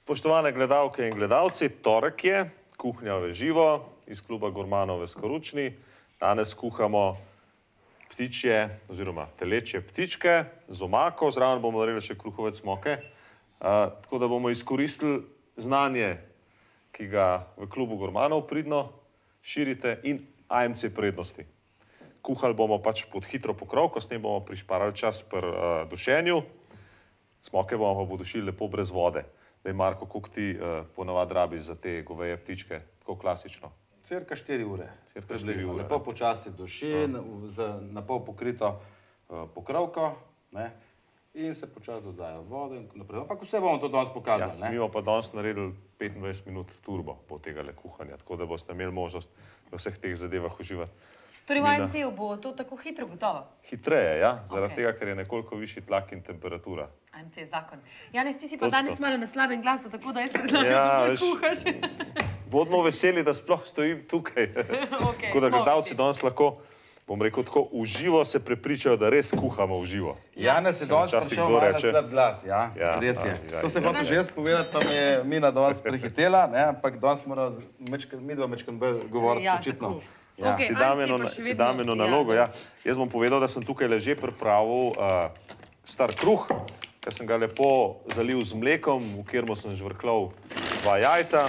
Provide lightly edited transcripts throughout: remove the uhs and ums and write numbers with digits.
Spoštovane gledalke in gledalci, torek je, kuhnja v živo iz kluba Gurmanov v Skoručni. Danes kuhamo ptičje oziroma telečje ptičke z omako, zraven bomo naredili še kruhovec moke. Tako da bomo izkoristili znanje, ki ga v klubu Gurmanov pridno širite in AMC prednosti. Kuhali bomo pač pod hitro pokrovko, s tem bomo prišparali čas pri dušenju. Smoke bomo pa podušili lepo brez vode. Zdaj, Marko, koliko ti ponavadi rabiš za te goveje ptičke? Tako klasično? Cirka 4 ure. Cirka 4 ure. Lepo počasi duši, na pol pokrito pokrovko in se počasi dodajo vodo in tako naprej. Ampak vse bomo to danes pokazali. Mi bomo pa danes naredili 25 minut turbo po tega kuhanja, tako da boste imeli možnost v vseh teh zadevah uživati. Torej, v AMC-u bo to tako hitro gotovo? Hitreje, ja, zaradi tega, ker je nekoliko višji tlak in temperatura. AMC je zakon. Janez, ti si pa danes malo na slabem glasu, tako da jaz predlagam, da kuhaš. Bodimo veseli, da sploh stojim tukaj. Tako da gledalci danes lahko, bom rekel tako, v živo se prepričajo, da res kuhamo v živo. Janez je danes prišel malo na slab glas, ja, res je. To ste hotel že jaz povedati, pa me je Mina danes prehitela, ampak danes mora midva mečkan bolj govoriti očitno. Ti dam eno nalogo. Jaz bom povedal, da sem tukaj že pripravil star kruh, ker sem ga lepo zalil z mlekom, v katerem sem žvrklal 2 jajca.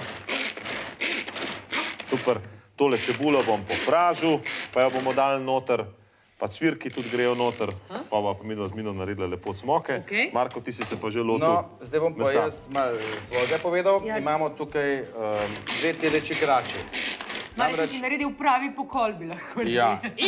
Super, tole čebulo bom popražil, pa jo bomo dali noter, pa cvirki tudi grejo noter, pa bomo pa midva z Mino naredila lepo cmoke. Marko, ti si se pa že lotil mesa. No, zdaj bom pa jaz malo svojega povedal. Imamo tukaj 2 teleči krači. Malo si naredil pravi pokol, bi lahko rekli.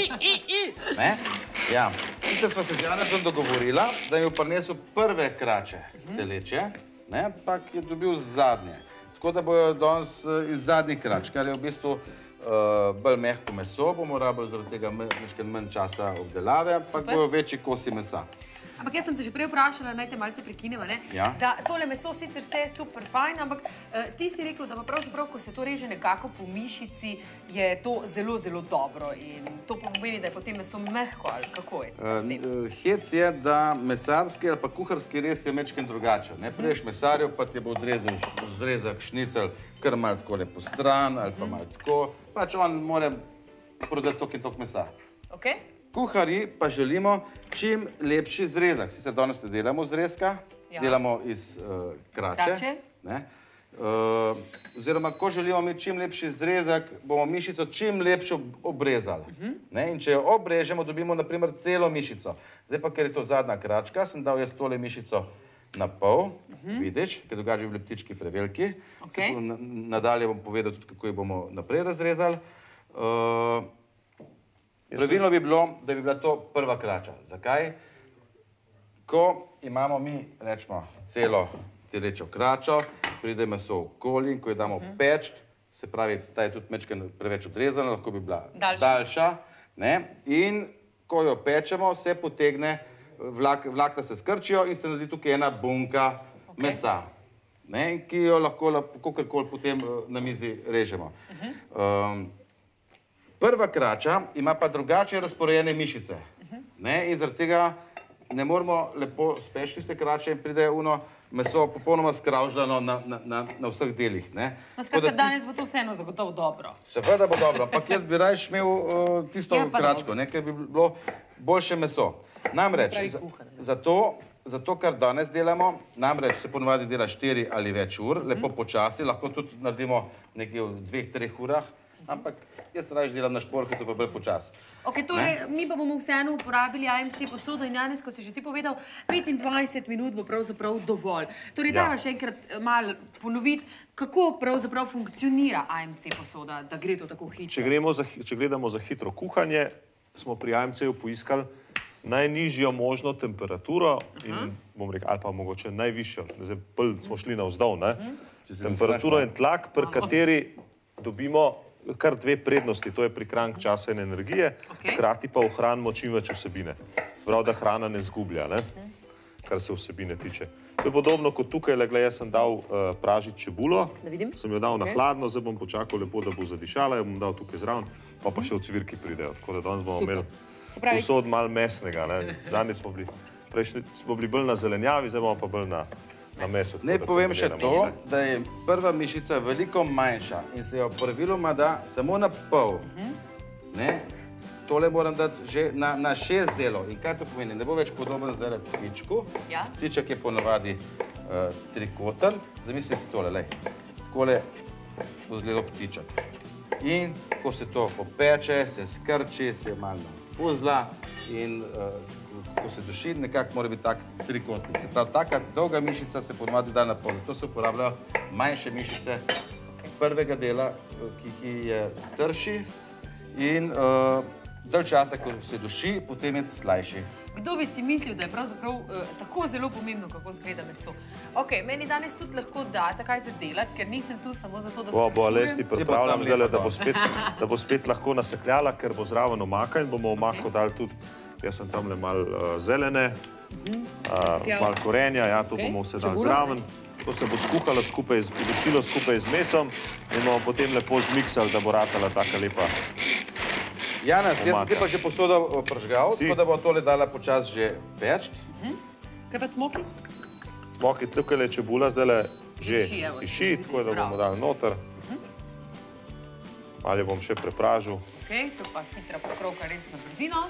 Ja. Sicer sva se z Janezom dogovorila, da je mi prinesel prve krače teleče, ampak je dobil zadnje. Tako da bojo danes iz zadnjih krač, kar je v bistvu bolj mehko meso, bomo rabili zaradi tega manj časa obdelave, ampak bojo večji kosi mesa. Ampak jaz sem te že prej vprašala, naj te malce prekineva, da tole meso sicer vse je super fajn, ampak ti si rekel, da pa pravzaprav, ko se to reže nekako po mišici, je to zelo, zelo dobro in to pomeni, da je potem meso mehko ali kako je s tem? Hec je, da mesarski ali pa kuharski rez je mečken drugačen. Priješ mesarju, pa ti bo odrezal zrezak, šnicel, kar malo tako lepo stran ali pa malo tako. Pač on mora prodati tok in tok mesa. Kuharji pa želimo čim lepši zrezak. Sicer danes ne delamo zrezka, delamo iz krače. Oziroma, ko želimo imeti čim lepši zrezak, bomo mišico čim lepšo obrezali. In če jo obrežemo, dobimo naprimer celo mišico. Zdaj pa, ker je to zadnja kračka, sem dal jaz tole mišico na pol, vidiš, ker drugače bi bili ptički preveliki. Nadalje bom povedal tudi, kako jo bomo naprej razrezali. Pravilno bi bilo, da bi bila to prva krača. Zakaj? Ko imamo mi, rečemo, celo telečjo kračo, pride meso v koli in ko jo damo peč, se pravi, ta je tudi mečken preveč odrezana, lahko bi bila daljša. In ko jo pečemo, se potegne, vlakna se skrčijo in se naredi tukaj ena bunka mesa, ki jo lahko kakorkoli potem na mizi režemo. Prva krača ima pa drugače razporejene mišice. In zaradi tega ne moramo lepo speči tiste krače in pride meso popolnoma skravžljano na vseh delih. Skratka, danes bo to vseeno zagotovo dobro. Seveda bo dobro, ampak jaz bi rajš imel tisto kračko, ker bi bilo boljše meso. Namreč, zato, kar danes delamo, namreč se ponovadi dela 4 ali več ur, lepo počasi, lahko tudi naredimo nekje v 2-3 urah, ampak jaz raje delam na šporku, pa bolj počasi. Torej, mi pa bomo vseeno uporabili AMC posodo in Janez, kot si že ti povedal, 25 minut bo pravzaprav dovolj. Torej, dajva še enkrat malo ponoviti, kako pravzaprav funkcionira AMC posoda, da gre to tako hitro. Če gledamo za hitro kuhanje, smo pri AMC-ju poiskali najnižjo možno temperaturo in, bom rekel, ali pa mogoče najvišjo. Zdaj, bolj smo šli navzdol, temperaturo in tlak, pri kateri dobimo kar 2 prednosti, to je prihranek časa in energije, hkrati pa ohranimo čim več vsebine. Prav, da hrana ne zgublja, kar se vsebine tiče. To je podobno kot tukaj, jaz sem dal pražiti čebulo, sem jo dal na hladno, zdaj bom počakal lepo, da bo zadišala, jo bom dal tukaj zraven, pa še v cvirki pridejo, tako da danes bomo imeli vsod malo mesnega. Zadnji smo bili bolj na zelenjavi, zdaj bomo pa bolj na na mesu. Naj povem še to, da je prva mišica veliko manjša in se jo praviloma da samo na pol. Tole moram dati že na 6 delov. In kaj to pomeni? Ne bo več podoben zdaj ptičku. Ptiček je ponavadi trikoten. Zamisli si tole, lej. Takole bo izgledal ptiček. In ko se to popeče, se skrči, se malo fuzla in ko se duši, nekako mora biti tak trikotnik. Se pravi, taka dolga mišica se ponavadi da na pol. Zato se uporabljajo manjše mišice prvega dela, ki je trši in dalj časa, ko se duši, potem je slajši. Kdo bi si mislil, da je pravzaprav tako zelo pomembno, kako izgleda meso? Ok, meni danes tudi lahko date kaj za delati, ker nisem tu samo zato, da sprašujem. Bo Alesti pripravljam zdaj, da bo spet lahko nasekljala, ker bo zraven omaka in bomo omako dali tudi, jaz sem tamle malo zelene, malo korenja, ja, to bomo vse dali zraven. To se bo skuhalo skupaj, podušilo skupaj z mesom in bomo potem lepo zmiksali, da bo ratala taka lepa. Janez, jaz sem ti pa že posodo pržgal, tako da bo tole dala počas že peč. Kaj pa smoki? Smoki, tukaj je čebula, zdaj že tiši, tako da bomo dali noter. Malo jo bom še prepražil. Ok, to pa hitra pokrovka res na brzino.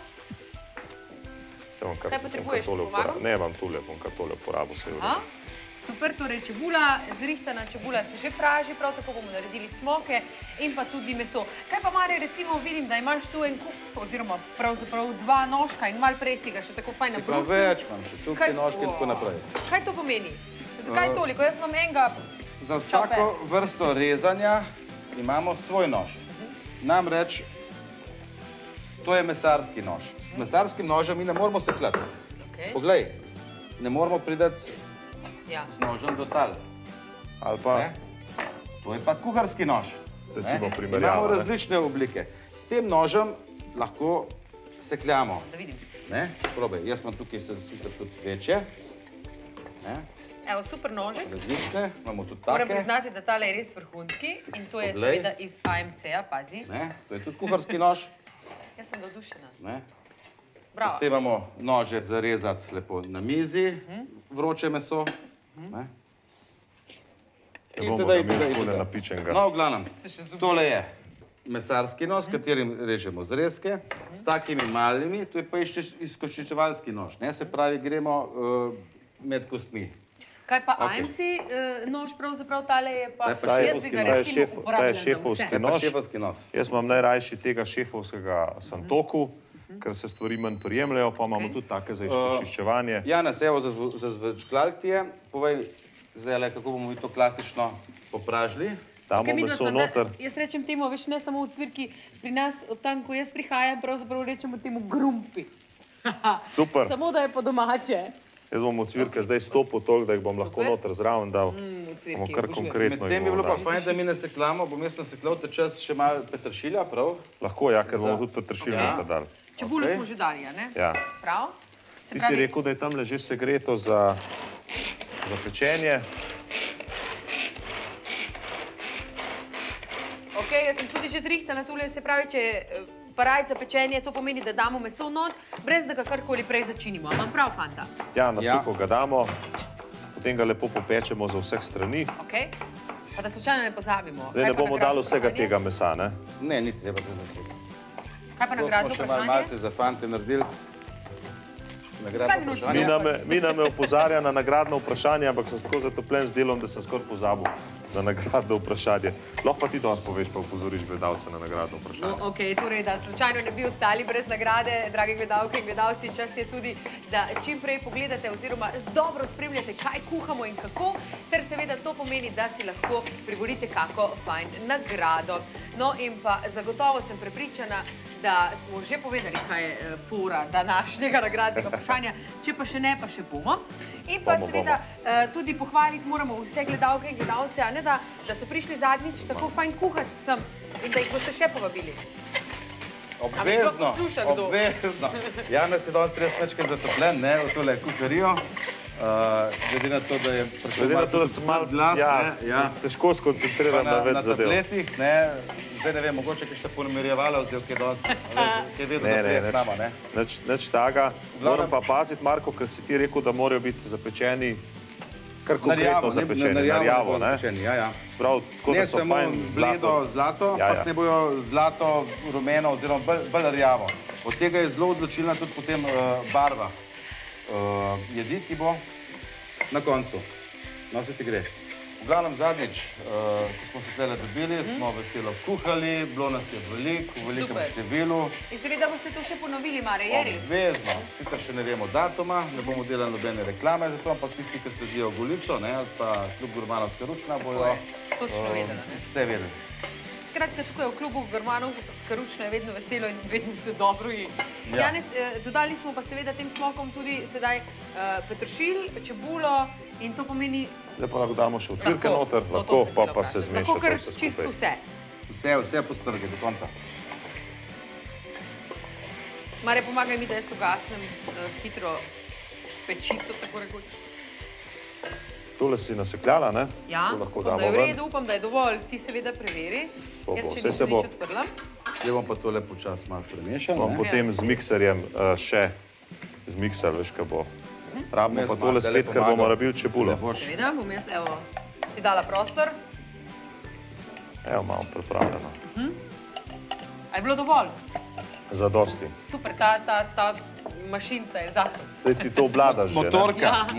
Kaj potrebuješ, pomagam? Ne, vam tule, bom kar tole uporabil seveda. Super, torej čebula, zrihtana čebula se že praži, prav tako bomo naredili cmoke in pa tudi meso. Kaj pa, Mare, recimo vidim, da imaš tu en kup, oziroma pravzaprav 2 nožka in malo prej si ga še tako fajn nabrusil. Več imam še tukaj nožke in tako naprej. Kaj to pomeni? Zakaj toliko? Jaz imam enega... Za vsako vrsto rezanja imamo svoj nož. Namreč, to je mesarski nož. S mesarskim nožem mi ne moramo sekljati. Poglej, ne moramo pridati z nožem do tal. Ali pa... To je pa kuharski nož. Recimo primerjava. Imamo različne oblike. S tem nožem lahko sekljamo. Da vidim. Probaj, jaz imam tukaj sicer tudi večje. Evo, super nožek. Različne, imamo tudi take. Moram priznati, da tale je res vrhunski in to je seveda iz AMC-a, pazi. To je tudi kuharski nož. Jaz sem dodušena. Bravo. Potem imamo nože za rezati lepo na mizi, vroče meso. In tedaj. No, v glavnem, tole je mesarski nož, s katerim režemo zrezke, s takimi malimi, to je pa izkoščičevalski nož, se pravi, gremo med kostmi. Kaj pa AMC nož pravzaprav tale je pa... Ta je šefovski nož. Jaz imam najrajši tega šefovskega santoku, ker se stvari manj prijemljajo, pa imamo tudi take za izkoščičevanje. Janez, evo, za zvečklalk ti je, povej zdaj, kako bomo mi to klasično popražili. Damo meso noter. Jaz rečem temu, veš, ne samo v cvirki, pri nas, od tam, ko jaz prihajam, pravzaprav rečemo temu grumpi. Super. Samo da je po domače. Jaz bom v cvirke zdaj stopil toliko, da jih bom lahko noter zraven dal. Bomo kar konkretno. Med tem bi bilo pa fajn, da mi nasekljamo, bom jaz nasekljal te čas še malo peteršilja, prav? Lahko, ja, ker bomo tudi peteršilja noter dali. Čebulo smo že dali, a ne? Ja. Prav? Ti si rekel, da je tamle že segreto za pečenje. Ok, jaz sem tudi že zrihtana tule, se pravi, če je parajt za pečenje, to pomeni, da damo meso not, brez da ga karkoli prej začinimo. Imam prav, fanta? Ja, na suho ga damo, potem ga lepo popečemo za vseh strani. Ok, pa da slučajno ne pozabimo. Zdaj ne bomo dali vsega tega mesa, ne? Ne, ni treba to zasega. Kaj pa nagradno vprašanje? To smo še malo malce za fante naredili. Nagradno vprašanje. Mina me opozarja na nagradno vprašanje, ampak sem tako zatopljen z delom, da sem skoraj pozabil na nagradno vprašanje. Lahko pa ti dosti poveš, pa upozoriš gledalce na nagradno vprašanje. No, ok, torej, da slučajno ne bi ostali brez nagrade, drage gledalke in gledalci, čas je tudi, da čim prej pogledate oziroma dobro spremljate, kaj kuhamo in kako, ter seveda to pomeni, da si lahko priborite kako fajn nagrado. No in pa zagotovo sem prepričana, da smo že povedali, kaj je fora današnjega nagradnega vprašanja, če pa še ne, pa še bomo. In pa seveda tudi pohvaliti moramo vse gledalke in gledalce, a ne da so prišli zadnjič tako fajn kuhati sem in da jih boste še povabili. Obvezno, obvezno. Janez je dosti res večkrat zatopljen, ne, v tole kuharijo. Glede na to, da je prišel malo glas, težko skoncentriram na več zadev. Na tabletih, ne, zdaj ne vem, mogoče kakšna pomirjevala, oziroma kaj vedno naprej znamo, ne? Nič taga. Moram pa paziti, Marko, ker si ti rekel, da morajo biti zapečeni Kar konkretno zapečeni, na rjavo, ne? Prav, tako da so fajn bledo zlato, ampak ne bojo zlato, rumeno oziroma bolj rjavo. Od tega je zelo odločilna tudi potem barva jedi, ki bo na koncu. No, se ti gre. V glavnem zadnjič, ko smo se tele dobili, smo veselo kuhali, bilo nas je veliko, v velikem številu. In seveda boste to še ponovili, Mare, je res? Obvezno. Sicer še ne vemo datuma, ne bomo delali nobene reklame za to, ampak tisti, ki sledijo Golico, ali pa Klub Gurmanovska Ručna, bojo vse vedeli. Skratka, tako je v Klubu Gurmanovska Ručna je vedno veselo in vedno se dobro je. Janez, dodali smo pa seveda tem cmokom tudi sedaj peteršilj, čebulo in to pomeni... Zdaj pa lahko damo še ocvirke noter, lahko pa se zmeša to vse skupaj. Lahko kar čisto vse. Vse postrge do konca. Mare, pomagaj mi, da jaz ugasnem hitro pečico, tako rekoč. Tole si nasekljala, ne? Ja, upam, da je v redu, upam, da je dovolj. Ti seveda preveri. Jaz še nisem nič odprla. Zdaj bom pa tole počas malo premešal. Bom potem z mikserjem še zmiksar, veš, kaj bo. Rabimo pa tole spet, ker bomo rabili čebulo. Seveda, bom jaz, evo, ti dala prostor. Evo, malo pripravljeno. A je bilo dovolj? Zadosti. Super, ta mašinca je zakon. Zdaj ti to obladaš že, ne?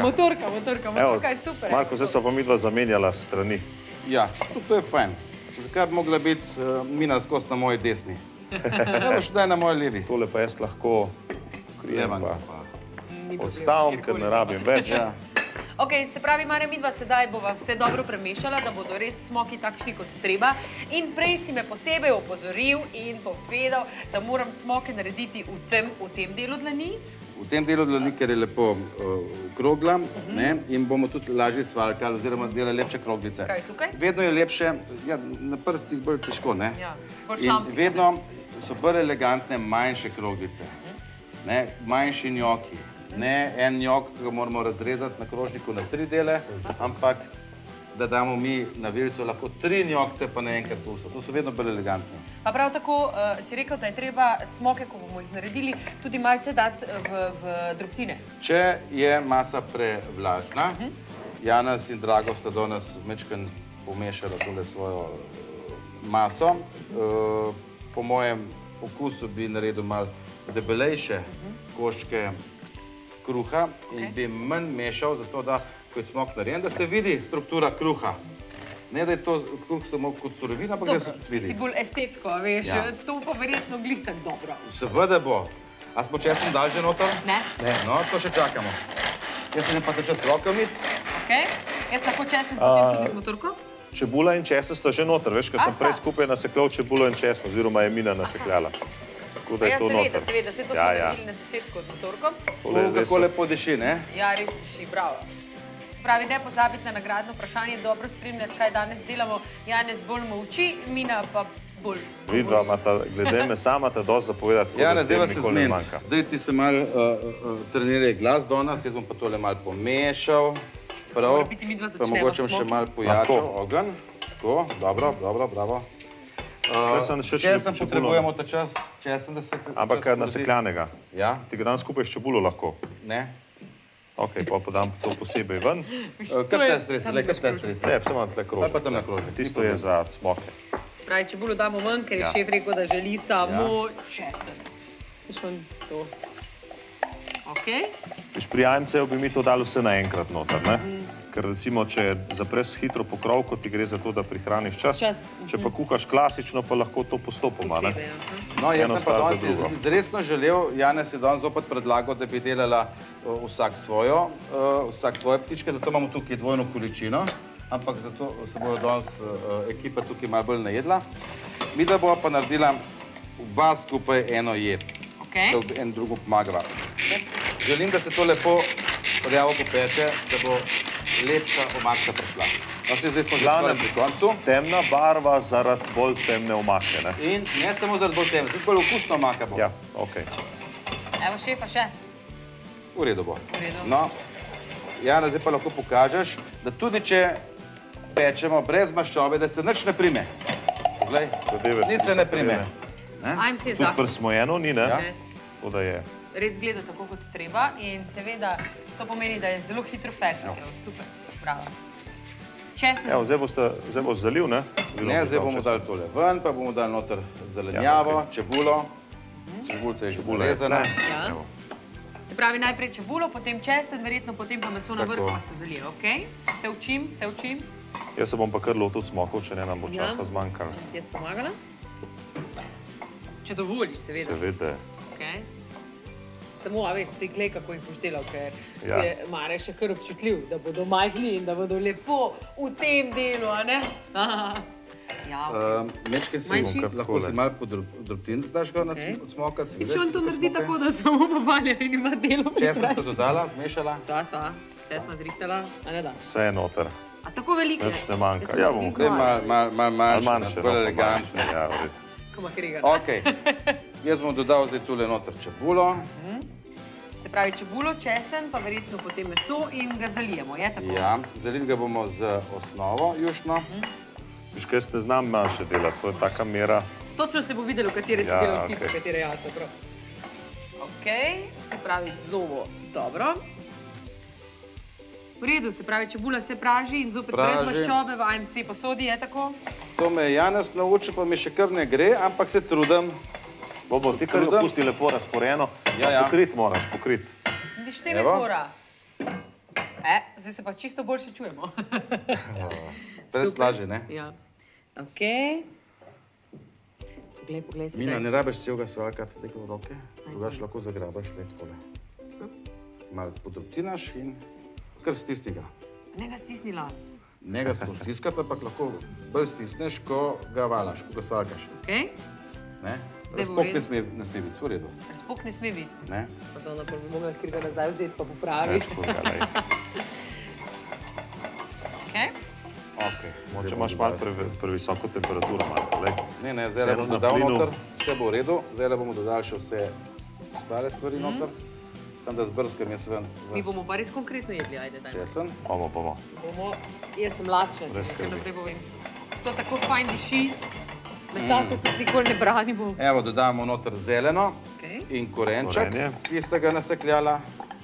Motorka je super. Marko, zdaj so pa midva zamenjala strani. Ja, to je fajn. Zakaj bi mogla biti Mina skozi na moji desni? Ne boš daj na moji levi. Tole pa jaz lahko krijem pa odstavim, ker ne rabim več. Ok, se pravi, Mare, midva sedaj bova vse dobro premešala, da bodo res cmoki takšni kot treba. In prej si me posebej opozoril in povedal, da moram cmoke narediti v tem delu dlani. V tem delu dlani, ker je lepo okrogla in bomo tudi lažje svaljkali oziroma delali lepše kroglice. Kaj je tukaj? Vedno je lepše, na prstih bolj težko, ne? Ja, si bolj šlampik. In vedno so bolj elegantne manjše kroglice, manjši njoki. Ne en njok, ki ga moramo razrezati na krožniku na 3 dele, ampak da damo mi na vilico lahko 3 njokce, pa ne enkrat vse. To so vedno bolj elegantni. Pa prav tako si rekel, da je treba cmoke, ko bomo jih naredili, tudi malce dati v drobtine. Če je masa prevlažna, Janez in Drago sta danes večkrat pomešala tole svojo maso. Po mojem okusu bi naredil malo debelejše koščke kruha in bi manj mešal, zato da, ko je cmok narejen, da se vidi struktura kruha. Ne, da je to kruh samo kot surovina, ampak da se tudi vidi. Si bolj estetsko, veš, to pa verjetno glih tako dobro. Seveda bo. A smo česen dali že noter? Ne. No, to še čakamo. Jaz se ne pa začas roke umiti. Ok, jaz lahko česen potem tudi z motorko? Čebula in česen sta že noter, veš, ker sem prej skupaj nasekljal čebulo in česen, oziroma je Mina nasekljala. Ja, seveda, se to smo naredili na začetku od motorko. Tako lepo diši, ne? Ja, res diši, bravo. Spravi, ne pozabiti na nagradno vprašanje, dobro spremljati, kaj danes delamo. Janez bolj molči, Mina pa bolj. Vidva, glede me sama te dosti zapovedati, tako da tem nikoli ne manjka. Zdaj ti se malo treniraj glas do nas, jaz bom pa tole malo pomešal. Prav, pa mogoče še malo pojačal ogenj. Tako, dobro, bravo. Česen potrebujemo ta čas, česen, da se... Ampak nasekljanega. Ja. Ti ga dam skupaj s čebulo lahko? Ne. Ok, pa podam to posebej ven. Kar te stresi, le kar te stresi. Ne, samo tle krožnik. Pa tam na krožnik. Tisto je za cmoke. Spravi, čebulo damo ven, ker je šef rekel, da želi samo česen. Viš on to. Ok. Viš, pri jajemcev bi mi to dali vse naenkrat noter, ne? Ker recimo, če zapreš hitro pokrovko, ti gre za to, da prihraniš čas. Če pa kuhaš klasično, pa lahko to postopoma, ne? No, jaz sem pa danes izresno želel, Janez je danes zopet predlagal, da bi delala vsak svoje ptičke, zato imamo tukaj dvojno količino, ampak zato se bojo danes ekipa tukaj malo bolj najedla. Mi da bova pa naredila oba skupaj eno jed. En drugo pomagava. Želim, da se to lepo rjavo popeče, da bo lepša omaka prišla. No, zdaj smo že skoraj pri koncu. Temna barva zaradi bolj temne omake, ne? In ne samo zaradi bolj temne, tudi bolj okusna omaka bo. Ja, ok. Evo šefa še. V redu bo. No, Jana, zdaj pa lahko pokažeš, da tudi če pečemo brez maščobe, da se nič ne prime. Poglej, nič se ne prime. Ajm si je zakon. Tudi prsmojeno ni, ne? Ja. Tako da je res gleda tako, kot treba in seveda to pomeni, da je zelo hitro fertik. Super, bravo. Evo, zdaj boš zalil, ne? Ne, zdaj bomo dali tole ven, pa bomo dali noter zelenjavo, čebulo. Čebulca je že porezana. Se pravi, najprej čebulo, potem česen, verjetno potem pa meso na vrhu pa se zalije, okej? Se učim. Jaz se bom pa kar lotil smokov, če ne nam bo časa zmanjkalo. Jaz pomagala? Če dovoliš, seveda. Seveda. Samo, a veš, ti glej, kako jih boš delal, ker je Mare še kar občutljiv, da bodo majhni in da bodo lepo v tem delu, a ne? Mečke si lahko si malo podrobtin zdaš ga od smoka. Če on to naredi tako, da se bomo povalja in ima delo. Česa ste dodala, zmešala? Sva. Vse smo zrihtala, a ne da? Vse je noter. A tako velike? Več ne manjka. Ja, bomo kar. Malo manjše, bolj elegantne. Ja, v redu. Koma krigan. Okej. Jaz bom dodal zdaj tule noter čebulo. Se pravi čebulo, česen, pa verjetno potem meso in ga zalijemo, je tako? Ja, zalili ga bomo z osnovo jušno. Viš, kaj jaz ne znam manjše delati, to je taka mera. Točno se bo videlo, katere si delal ti, katere jaz, dobro. Okej, se pravi zelo dobro. V redu, se pravi čebula se praži in zopet brez maščobe v AMC posodi, je tako? To me je Janez naučil, pa mi še kar ne gre, ampak se trudim. Bobo, ti kar ga pusti lepo razporeno. Pokrit moraš, pokrit. Vidiš, te me mora. Zdaj se pa čisto boljše čujemo. Predslaže, ne? Ja. Okej. Poglej se. Mina, ne rabiš celega svalkati tako v roke. Drugač lahko zagrabaš le takole. Malo podrobtinaš in kar stisni ga. Ne ga stisnila. Ne ga stiskati, ampak lahko bolj stisneš, ko ga valaš, ko ga svalkaš. Okej. Razpok ne sme biti, v redu. Razpok ne sme biti? Ne. Pa to napol bi mogla kjer ga nazaj vzeti pa popraviš. Moče imaš malo previsoko temperaturo. Ne, zdaj bomo dodal noter, vse bo v redu. Zdaj bomo dodali še vse ostale stvari noter. Sam da zbrskam jaz ven. Mi bomo pa res konkretno jedli, ajde daj. Česen? Bomo. Jaz sem lačen, ker naprej povem. To tako fajn diši, mesa se tudi nikoli ne branimo. Evo, dodamo noter zeleno in korenček, ki ste ga nasekljala.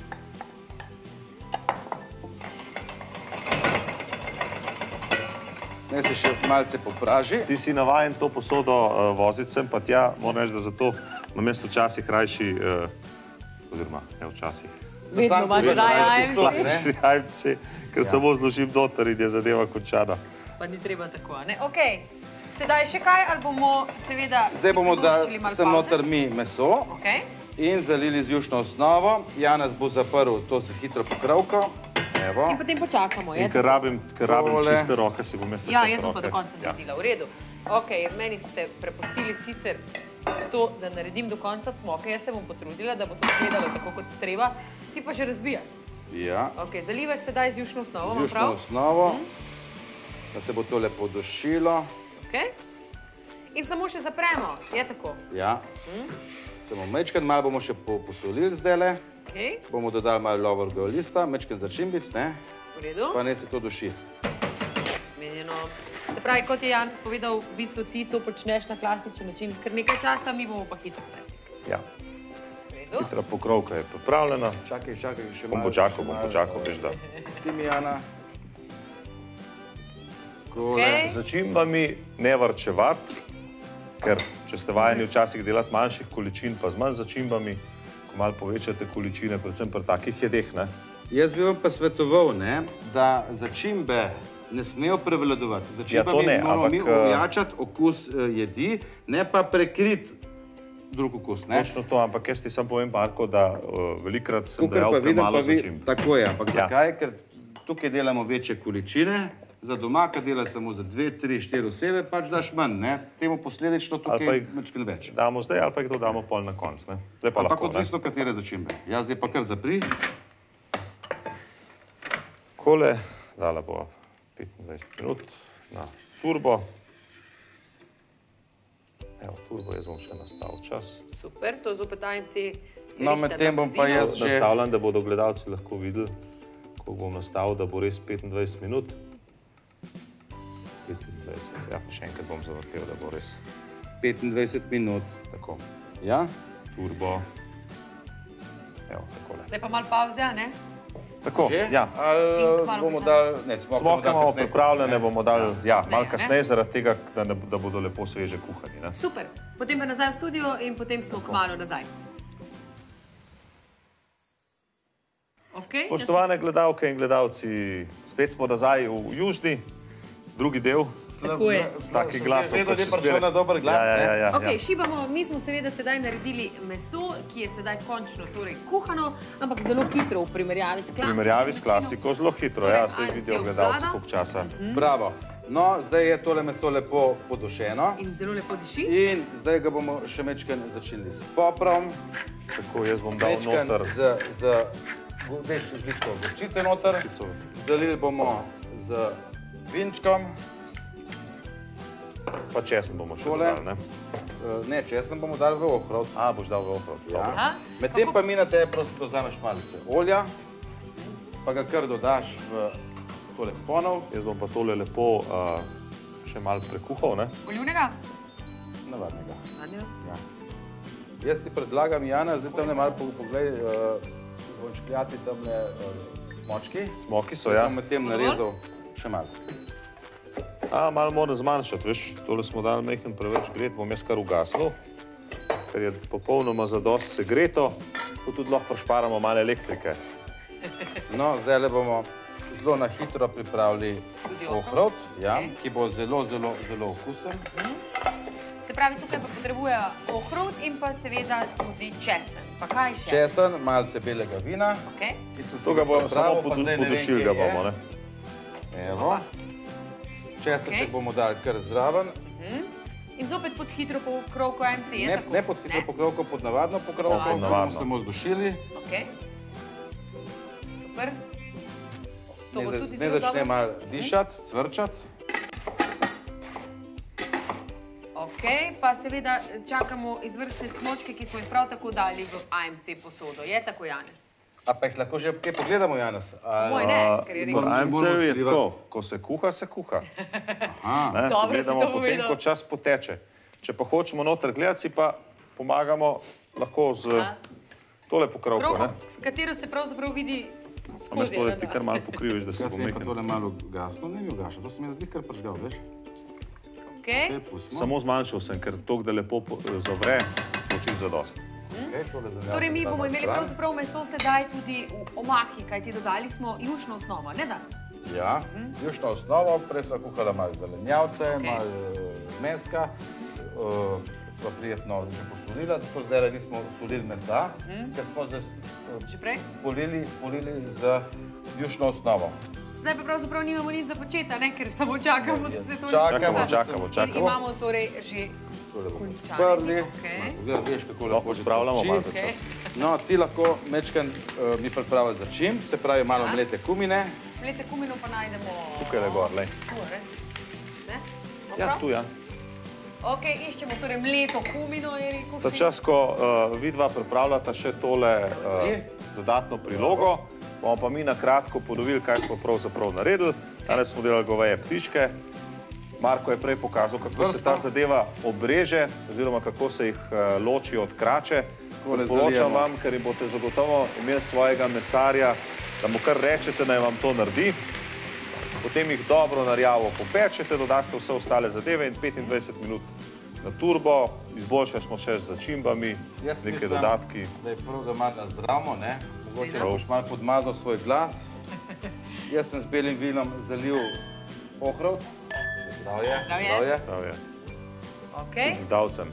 Naj se še malce popraži. Ti si navajen to posodo voziti sem, pa tja, moram reči, da zato namesto včasih rajši, oziroma ne včasih. Vedno imaš rajši AMC, ker samo zložim noter in je zadeva končana. Pa ni treba tako, ne? Okej, sedaj še kaj, ali bomo seveda zdaj bomo dali sem noter mi meso in zalili z jušno osnovo. Janez bo zaprl to z hitro pokrovko. In potem počakamo, je? In ker rabim čiste roke, si bom jaz čas roke. Ja, jaz bom pa do konca naredila, v redu. Okej, meni ste prepustili sicer to, da naredim do konca cmoke, jaz se bom potrudila, da bo to izgledalo tako, kot treba, ti pa že razbijati. Ja. Okej, zalivaš sedaj z jušno osnovo, z jušno osnovo, da se bo to lepo dušilo. Okej. In samo še zapremo, je tako? Ja. Samo mečkrat, malo bomo še posolili zdajle. Bomo dodali malo lovorgega lista, mečkrat začimbic, ne? V redu. Pa ne se to duši. Zmenjeno. Se pravi, kot je Janez povedal, v bistvu ti to počneš na klasičen način, ker nekaj časa, mi bomo pa hitro fertik. Ja. Hitra pokrovka je pripravljena. Čakaj, še malo. Bom počakal, veš da. Timijana. Začimbami ne varčevati, ker če ste vajeni včasih delati manjših količin, pa z manj začimbami, ko malo povečate količine, predvsem pri takih jedeh, ne? Jaz bi vam pa svetoval, da začimbe ne smejo prevladovati. Začimbami moramo mi ojačati okus jedi, ne pa prekriti drug okus, ne? Točno to, ampak jaz ti sam povem, Marko, da velikrat sem dejal premalo začimb. Tako je, ampak zakaj? Ker tukaj delamo večje količine, za doma, kad dela samo za 2, 3, 4 osebe, pač daš manj, ne? Temu posledično tukaj mečkin več. Damo zdaj, ali pa jih to damo pol na konc, ne? Zdaj pa lahko, ne? Ampak odvisno, katere začimbe. Jaz zdaj pa kar zapri. Kole, dala bo 25 minut na turbo. Evo, turbo, jaz bom še nastavil čas. Super, to zopet AMC. No, med tem bom pa jaz že... Nastavljam, da bodo gledalci lahko videli, koliko bom nastavil, da bo res 25 minut. 25, ja, še enkrat bom zavrtel, da bo res 25 minut. Tako. Ja? Turbo. Evo, takole. Zdaj pa malo pauze, a ne? Tako, Že? ja. Ali In kmalu bomo pripravljeni. dali, ne, Smoke bomo dali imamo kasneje. pripravljene, bomo dali, ja, Kasneje, malo ne? kasneje, zaradi tega, da bodo lepo sveže kuhani, ne. Super. Potem pa nazaj v studio in potem smo kmalu nazaj. Okay, Spoštovane gledalke in gledalci, spet smo nazaj v južni, drugi del. Tako je. S takim glasom. Vedno kot je še prišel zmeraj. na dober glas, ne? Ja. Ok, šibamo, mi smo seveda sedaj naredili meso, ki je sedaj končno torej kuhano, ampak zelo hitro v primerjavi s V klasiko. primerjavi s klasiko, zelo hitro, Torej, ja, se AMC vidijo gledalci, obvlada. koliko časa. Bravo. No, zdaj je tole meso lepo podušeno. In zelo lepo diši. In zdaj ga bomo še mečken začeli s poprom. Tako, jaz bom dal Mečken noter. veš, žličko gorčice noter. Žličko. Zalili bomo z vinčkom. Pa česen bomo še Tole. dodali, ne? Ne, česen bomo dali v ohrovt. A, boš dal v ohrovt. Ja. Aha. Medtem Kako- pa mi na tebe prosim, da vzameš malice olja, pa ga kar dodaš v tole ponov, Jaz bom pa tole lepo še malo prekuhal, ne? Olivnega? navadnega. Zadnjo. Ja. Jaz ti predlagam, Jana, zdaj tamle malo poglej, zvončkljati tamle smočki. Smoki so, Jaz ja. bom medtem narezal še malo. A, malo moram zmanjšati, veš, tole smo dali majhen preveč gret, bom jaz kar ugasnil, ker je popolnoma zadost segreto, pa tudi lahko prišparamo malo elektrike. No, zdaj le bomo zelo na hitro pripravili Tudi ohrovt, ja, Ok. ki bo zelo, zelo, zelo okusen. Se pravi, tukaj pa potrebuje ohrovt in pa seveda tudi česen. Pa kaj še? Česen, malce belega vina. Okay. ki sem si To ga bomo pripravil, samo pa zdaj ne vem, podušili kje ga je. bomo, ne? Evo. Česenček Ok. bomo dali kar zraven. In zopet pod hitro pokrovko AMC, je tako? Ne pod hitro pokrovko, pod navadno pokrovko, Pod ko bomo navadno. samo zdušili. Ok. Super. To bo tudi Ne zelo začne dobro. malo dišati, cvrčati. Ok, pa seveda čakamo izvrstne cmočke, ki smo jih prav tako dali v AMC posodo. Je tako, Janez? A pa jih lahko že kaj pogledamo, Janez? Moj ne, ker je V rekel. AMC-ju je skrivati. tako, ko se kuha, se kuha. Ne, Dobro si gledamo to potem, povedal. ko čas poteče. Če pa hočemo noter gledati, si pa pomagamo lahko z tole pokrovko, Kroko, ne? s katero se pravzaprav vidi Vmes skozi. tole ne, ti da. kar malo pokriviš, da se Jaz bo sem pa majhen. tole malo gasno, ne mi ugaša, to sem jaz bi kar pržgal, veš? Ok, Kaj pustimo? Samo zmanjšal sem, ker to, da lepo zavre, bo čisto zadost. Okej, tole zavijamo torej mi tam bomo na imeli stran. pravzaprav meso sedaj tudi v omaki, kajti dodali smo jušno osnovo, ne da? Ja, jušno osnovo, prej sva kuhala malo zelenjavce, Ok. malo meska. Sva prijetno že posolila, zato zdaj nismo solili mesa, ker smo zdaj Že prej? polili z jušno osnovo. Zdaj pa pravzaprav nimamo nič za početi, ne? Ker samo čakamo, da se to Čakamo, Čakamo. In imamo torej že Tole bomo končali. odprli. Okej. Poglej, veš, kako Lahko lepo že spravljamo cvrči. malo za Okay. čas. No, ti lahko mečken mi pripravi začim, se pravi malo Ja. mlete kumine. Mlete kumino pa najdemo... Tukaj le gor, lej. Tu, ne? Ne? Ja, Prav? tu, ja. Ok, iščemo torej mleto kumino, je rekel. Ta čas, ko vidva pripravljata še tole dodatno prilogo, bomo pa mi na kratko ponovili, kaj smo pravzaprav naredili. Danes smo delali goveje ptičke. Marko je prej pokazal, kako se ta zadeva obreže, oziroma kako se jih loči od krače. Tole Poročam zalijemo. vam, ker jim boste zagotovo imeli svojega mesarja, da mu kar rečete, naj vam to naredi. Potem jih dobro narjavo popečete, dodaste vse ostale zadeve in 25 minut na turbo. Izboljšali smo še z začimbami, Jaz neke mislim, dodatki. da je prav, da malo nazdravimo, ne? Mogoče Seveda. boš malo podmazal svoj glas. Jaz sem z belim vinom zalil ohrovt. Zdravje. Zdravje. Prav je, Ok, davcem.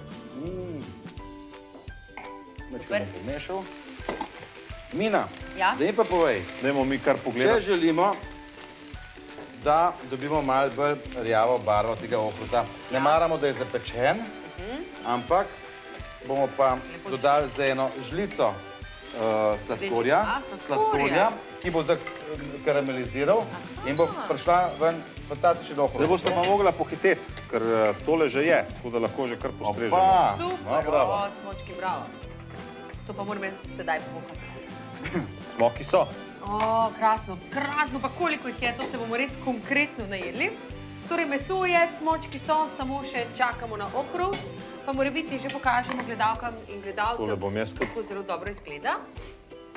super. Nekaj pomešal. Mina, Ja? da mi pa povej, Dajmo mi kar če pogledati. želimo, da dobimo malo bolj rjavo barvo tega ohrovta, ne maramo, da je zapečen, ampak bomo pa dodali za eno žlico sladkorja, sladkorja. ki bo zakarameliziral in bo prišla ven fantastičen Zdaj ohrovt. boste pa mogla pohiteti, ker tole že je, tako da lahko že kar postrežemo. Opa, Super, no, bravo. od smočki, bravo. To pa moram jaz sedaj pokuhati. Smoki so. O, krasno, krasno, pa koliko jih je, to se bomo res konkretno najedli. Torej, meso je, cmočki so, samo še čakamo na ohrovt, pa morebiti že pokažemo gledalkam in Tole gledalcem, bom jaz tudi. kako zelo dobro izgleda.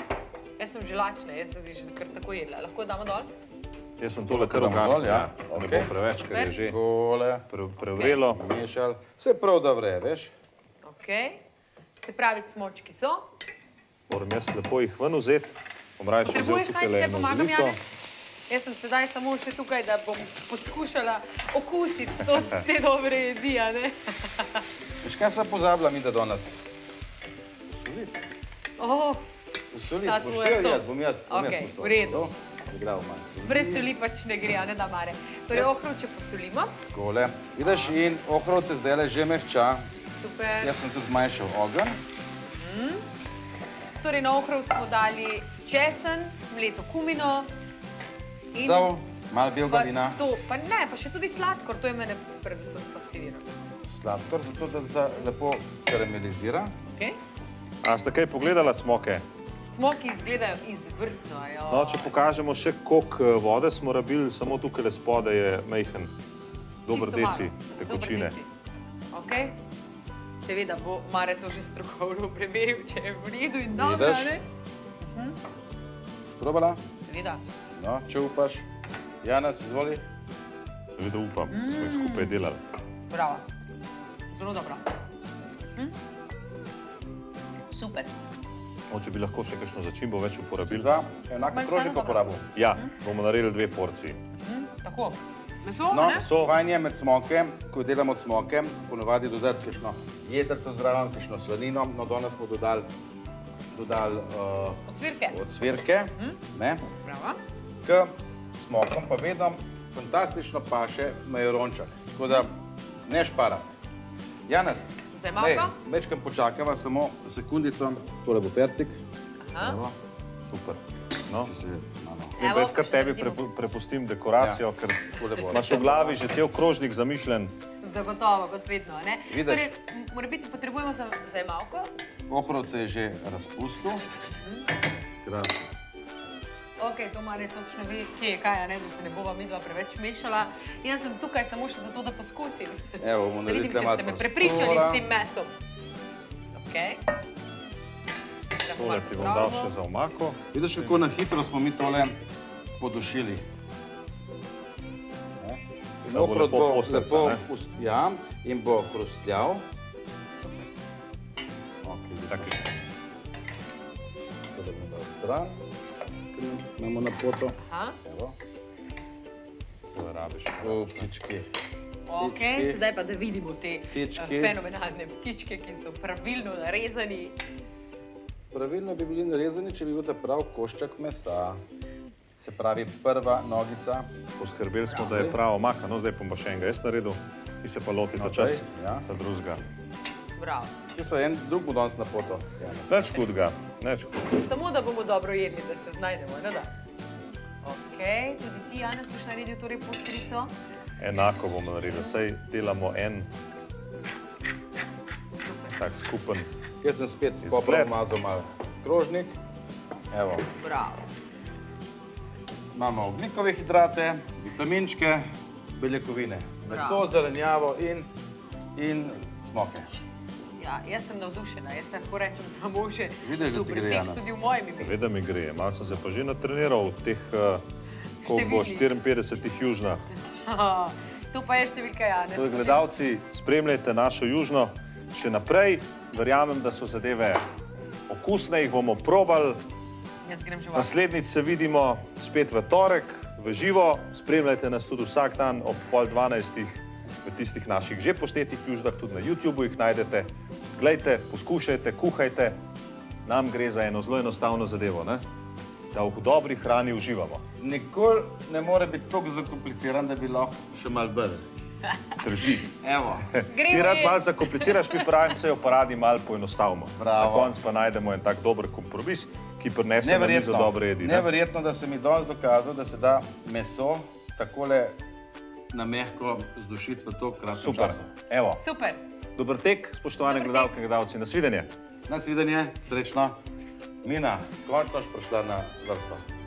Jaz sem že lačna, jaz sem že kar tako jedla. Lahko damo dol? Jaz sem tole kar Damo dol, ugasnil, ja. ne Okej. bom preveč, ker je že Takole. prevrelo. Namešali. Vse prav da vre, veš? Ok. Se pravi, cmočki so. Moram jaz lepo jih ven vzeti. Bom raje še vzel Potrebuješ kaj, tukaj ti te eno pomagam, žlico. Janez? Jaz sem sedaj samo še tukaj, da bom poskušala okusiti te dobre jedi, a ne? Veš, kaj sem pozabila mi da danes? Oh, Posoli, Ta boš tvoja ti sol. jaz, bom jaz. Okej, v redu. Igral manj soli. brez soli pač ne gre, a ne da mare. Torej, ohrovče posolimo. Takole. Vidiš, in ohrovt se zdajle že mehča. Super. Jaz sem tudi zmanjšal ogenj. Torej, na ohrovt smo dali česen, mleto kumino. in Sol, malo belega pa vina. to, pa ne, pa še tudi sladkor, to je mene predvsem fascinira. Sladkor, zato da se lepo karamelizira. Okay? A ste kaj pogledala smoke? Smoki izgledajo izvrstno. No, če pokažemo še, koliko vode smo rabili, samo tukaj le spode je majhen, dober deci tekočine. Okay. Seveda bo Mare to že strokovno preveril, če je v redu in dobro, Vidiš? ne? Probala? Seveda. No, če upaš. Janez, izvoli. Seveda upam, da smo jih skupaj delali. Bravo. Zelo dobro. Super. Če bi lahko še kakšno začimbo več uporabili. Dva, enako Malo krožnik vseeno uporabil. Ja, bomo naredili 2 porciji. Tako. Meso, No, a ne? So. fajn je med smokem, ko delamo od smoke, ponovadi dodati kakšno jetrco zraven, kakšno slanino. No, danes smo dodali Ocvirke. ocvirke, ne? Bravo. K smokom pa vedno fantastično paše majaronček, tako da ne špara. Janez, Zdaj malko? večkrat počakava samo sekundico, tole bo fertik. Aha. Evo, Super. No. če se malo... In Evo, jaz kar še tebi naredimo. prepustim dekoracijo, ker Tole bo. imaš v glavi že cel krožnik zamišljen. Zagotovo, kot vedno, a ne? Vidiš? Torej, morebiti potrebujemo zajemalko. Ohrovt se je že razpustil. Krasno. Ok, to Mare točno ve, kje je kaj, a ne, da se ne bova midva preveč mešala. Jaz sem tukaj samo še zato, da poskusim. Evo, bomo Da vidim, naredili če malo ste me prostora. prepričali s tem mesom. Ok. Tole ti bom dal še za omako. Vidiš, kako na hitro smo mi tole podušili. Ne? In Da bo ohrovt lepo poslca, ne? ja, in bo hrustljal. Super. Tako. To da bomo dal stran, ker imamo na poto. Aha. Evo, Tole rabiš. ptički. Ok, Ptički. sedaj pa da vidimo te Ptički. fenomenalne ptičke, ki so pravilno narezani. Pravilno bi bili narezani, če bi bil ta prav košček mesa. Se pravi, prva nogica. Poskrbeli smo, da je prava omaka. No, zdaj bom pa še enega jaz naredil. Ti se pa loti ta čas, ja. ta drugega. Bravo. Vsi so en drug bo danes na poto. Nič hudega, nič hudega. Samo da bomo dobro jedli, da se znajdemo, ne da? Ok, tudi ti, Janez, boš naredil torej postrico. Enako bomo naredili. Saj delamo en Super, tak skupen. Jaz sem spet Izgled. skopal, mazal malo krožnik. Evo, bravo. imamo ogljikove hidrate, vitaminčke, beljakovine. Meso, Bravo. zelenjavo in smoke. Ja, jaz sem navdušena, jaz lahko rečem samo še Vidiš, da ti dober gre, tek Jana? tudi v mojem imenu. Seveda mi gre. Malo sem se pa že natreniral v teh, koliko bo, Številnih. 54 južnah. To pa je številka Janez. Torej, gledalci, spremljajte našo južno še naprej. Verjamem, da so zadeve okusne, jih bomo probali. Jaz grem že v Naslednjič se vidimo spet v torek, v živo. Spremljajte nas tudi vsak dan ob 11:30 v tistih naših že posnetih južnah, tudi na YouTubeu jih najdete. Glejte, poskušajte, kuhajte. Nam gre za eno zelo enostavno zadevo, ne? Da v dobri hrani uživamo. Nikoli ne more biti tako zakompliciran, da bi lahko še malo bolj. Drži. Evo, Gremo Ti rad je. malo zakompliciraš, mi pravim, se jo poradi malo poenostavimo. Bravo. Na koncu pa najdemo en tak dober kompromis, ki prinese na mizo dobre jedi. ne? Neverjetno, da se mi danes dokazal, da se da meso takole na mehko zdušiti v to kratkem Super. času. Evo. Super. Dober tek, spoštovane Dober gledalke in gledalci. Nasvidenje. Nasvidenje, srečno. Mina, končno si prišla na vrsto.